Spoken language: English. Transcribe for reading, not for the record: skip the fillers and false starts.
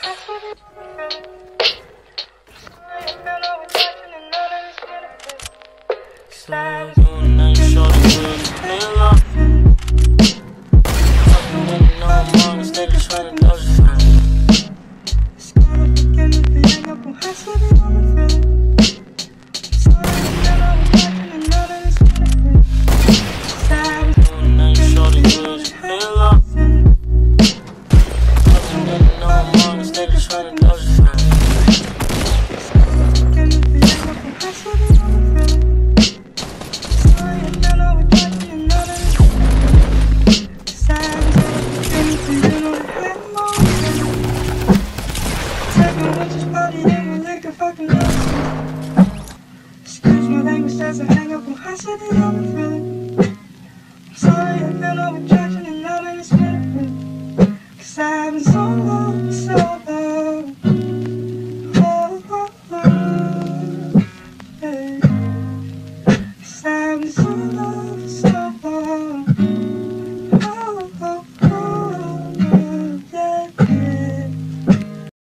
So doing nothing short of good. Halo. Fucking with no more instead of trying to dodge the doing nothing short of good. Halo. Fucking with no more instead of trying to dodge the Excuse my language as I hang up on high city, I'm feeling. I'm sorry, I feel no attraction and now I'm in spirit. 'Cause I've been so long.